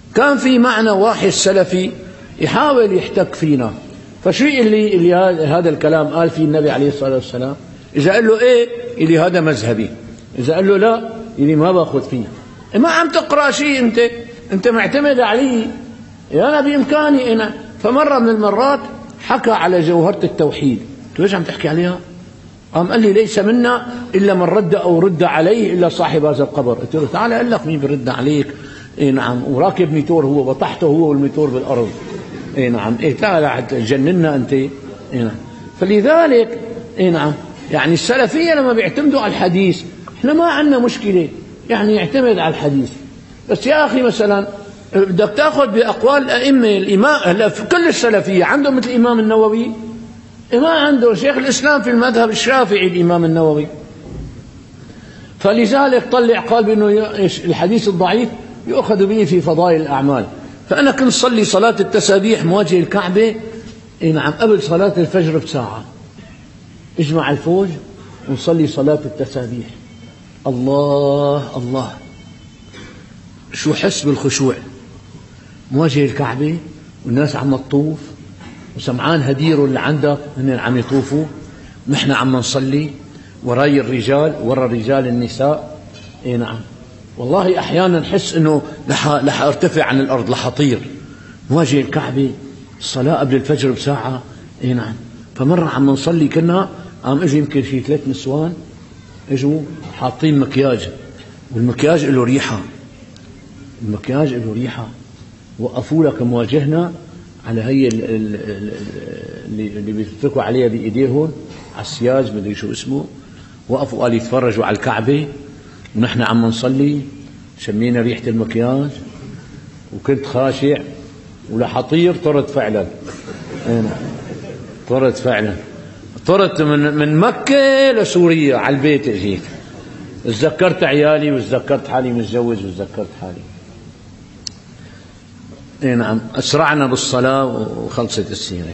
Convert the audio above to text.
كان في معنا واحد سلفي يحاول يحتك فينا، فشو اللي هذا الكلام قال فيه النبي عليه الصلاة والسلام؟ إذا قال له إيه اللي هذا مذهبي، إذا قال له لا اللي ما باخذ فيه. ما عم تقرأ شيء، أنت معتمد علي، أنا بإمكاني أنا. فمرة من المرات حكى على جوهرة التوحيد، قلت له ليش عم تحكي عليها؟ قام قال لي ليس منا إلا من رد أو رد عليه إلا صاحب هذا القبر. قلت له تعال أقول لك مين برد عليك. إيه نعم، وراكب ميتور هو وطحته هو والميتور بالأرض. إيه نعم، إيه تعال تجننا أنت. إيه نعم. فلذلك إيه نعم، يعني السلفية لما بيعتمدوا على الحديث إحنا ما عندنا مشكلة، يعني يعتمد على الحديث. بس يا أخي مثلا بدك تأخذ بأقوال الأئمة، الإمام في كل السلفية عندهم مثل الإمام النووي؟ ما عنده. شيخ الإسلام في المذهب الشافعي الإمام النووي. فلذلك طلع قال بأنه الحديث الضعيف يؤخذ به في فضائل الأعمال. فأنا كنت صلي صلاة التسابيح مواجه الكعبة نعم قبل صلاة الفجر بساعة، اجمع الفوج ونصلي صلاة التسابيح. الله الله، شو حس بالخشوع، مواجه الكعبة والناس عم تطوف وسمعان هدير اللي عندك هن عم يطوفوا، نحن عم نصلي وراي الرجال ورا الرجال النساء. اي نعم، والله احيانا نحس انه لح ارتفع عن الارض، لح اطير. مواجه الكعبة، الصلاة قبل الفجر بساعة. اي نعم. فمرة عم نصلي كنا قام اجوا يمكن في 3 نسوان اجوا حاطين مكياج، والمكياج له ريحة، المكياج له ريحة. وقفوا لك مواجهنا على هي اللي بيتفكوا عليها بإيديهم على السياج مدري شو اسمه. وقفوا قال يتفرجوا على الكعبة ونحن عم نصلي، شمينا ريحة المكياج وكنت خاشع ولحطير. طرت فعلا، طرت فعلا، طرت من مكة لسوريا على البيت. اجيت تذكرت عيالي وتذكرت حالي متزوج وتذكرت حالي. اي نعم، اسرعنا بالصلاة وخلصت السيرة.